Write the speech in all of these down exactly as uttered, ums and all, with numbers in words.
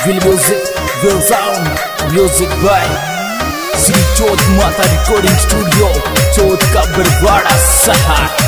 Will music, will sound, music by Sri Jodh Mata Recording Studio, Jodh का बरवाड़ा सहार।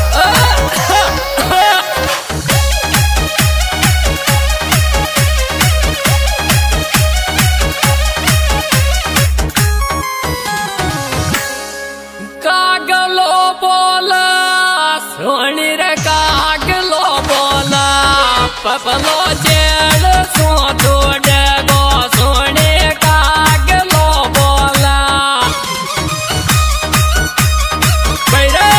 कागलो बोला सोनी रे कागलो बोला पपलो जेल सो तोड़े गो सोने कागलो बोला बैरा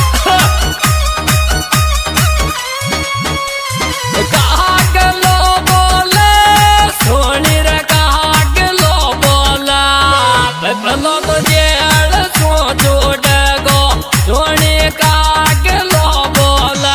कागलो बोला सोनी रे कागलो बोला पपलो तो जेल सो तोड़े गो सोने कागलो बोला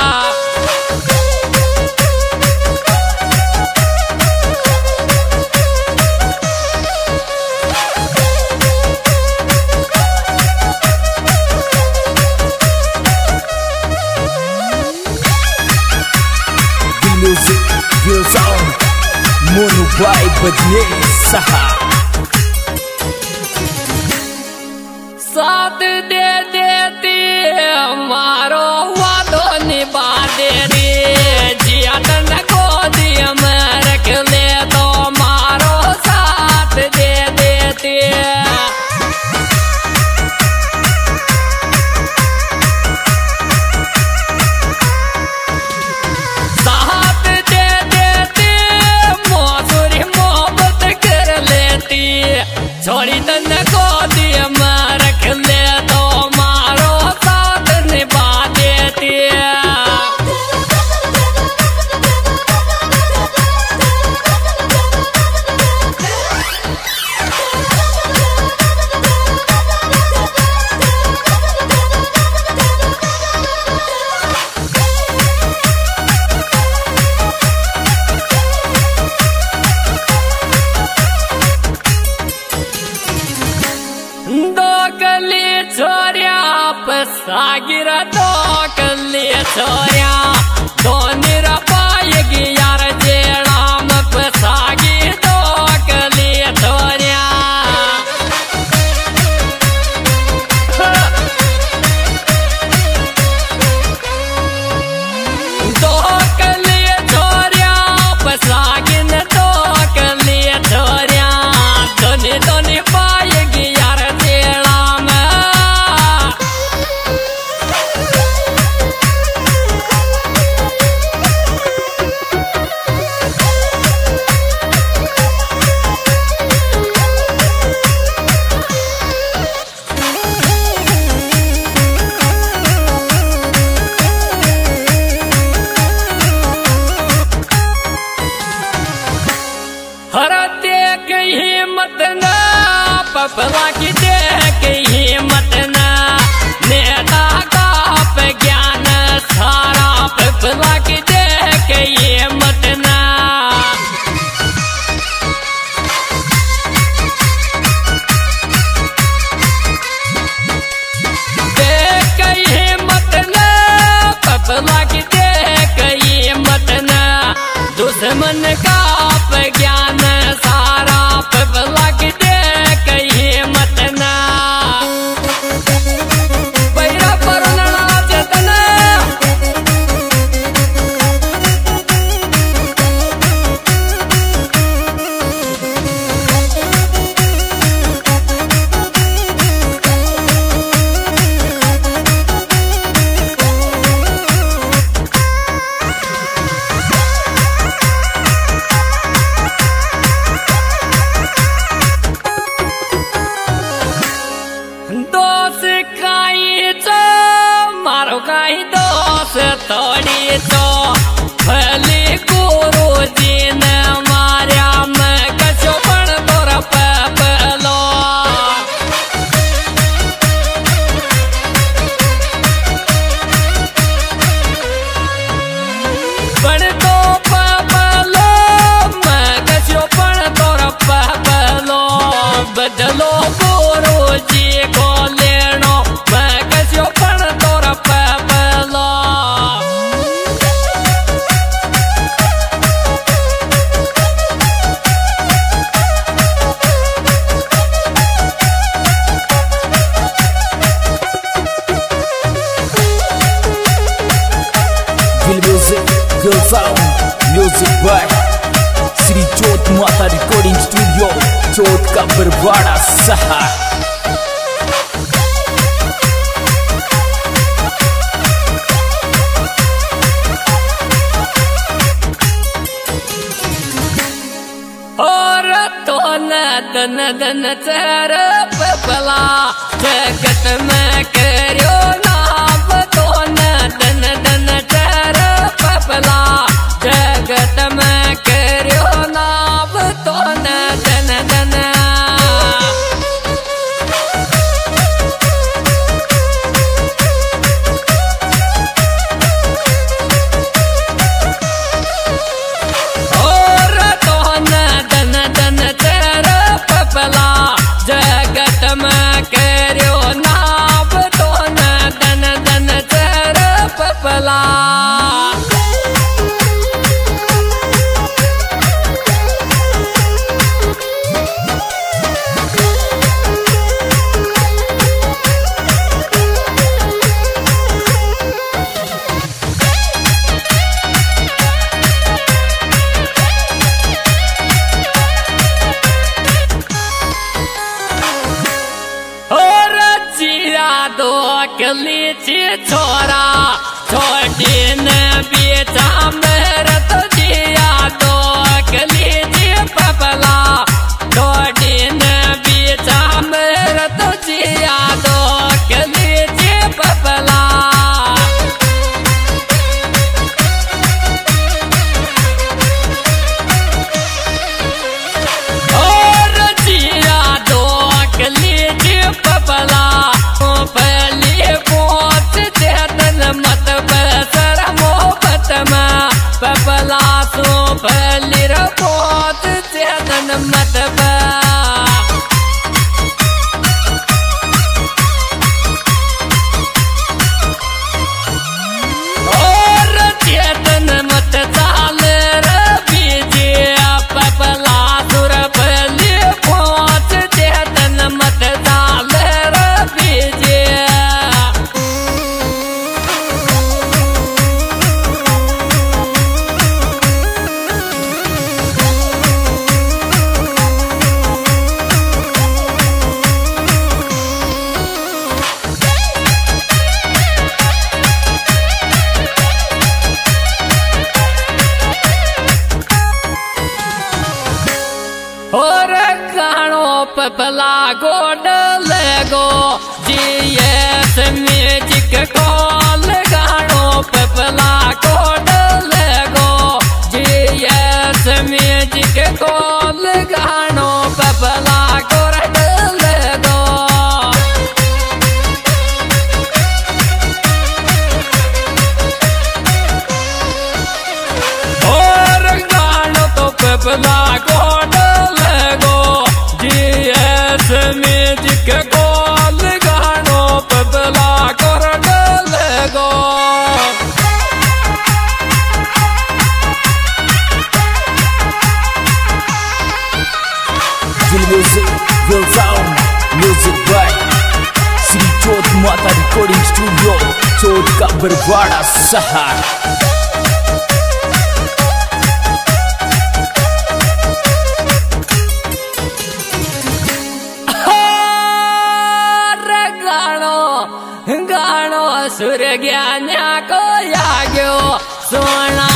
Music, will sound, Mono by बजने सहार। साथ दे देती मारो वादो निभा दे रे जिया तन को दिया मैं रख ले तो मारो साथ दे देती साथ दे देती मौसुरी मोहब्बत कर लेती छोड़ी तन को दिया मैं रख ले तो मारो साथ निभा देती दो कली छोरिया पसागिर दो कली छोरिया दो निरा पाएगी यार जेड़ाम पसागी दो कली छोरिया दो कली छोरिया पसागिन दो कली छोरिया दोनी दोनी पाएगी यार जेड़ाम हर देख हिम्मत ना पपला की देख हिम्मत ना नेता का ज्ञान सारा पपला की देख हिम्मत ना देख हिम्मत ना पपला की देख हिम्मत ना दुश्मन का ज्ञान सारा पपला की देख हिम्मत ना बैरा पर चेतना म्यूजिक बाय श्री जोत माता रिकॉर्डिंग स्टूडियो, चोट का बरवाड़ा सहा। और तो नदन दन चर पपला जगत में करो नाम, तो नदन दन चर पपला जगत में करो नाम, तो नदन दन जगत में करो नाम, तो नदन दन चर पपला। दो लीची छोरा छोटी न बेचा मेरा, तो जिया दो लीची पपला छोटी न बेचा मेरा, तो जिया दो लीची पपला। और जिया दो लीची पपला पहली पहुंच चेतन मत बसर मोहब्बत में पपला सो पहली पहुंच चेतन मत बा। और चेतन मत चाल बीजे पपला सुर पहली पहुंच चेतन मत चाल बीजे। और गानो पपला गोड लगो जीएस म्यूजिक कॉल, गानो पपला गोड लगो जीएस म्यूजिक कॉल, गानो पपला गोड लगो। और गानो तो पपला गोड जीएस म्यूजिक कॉल, गानो पपला गोड लगो। दिल म्यूजिक दिल साउंड म्यूजिक बाय श्री जोत माता रिकॉर्डिंग स्टूडियो, चोट का बरवाड़ा सहा। गानो सुर ज्ञान को याग्यो सोना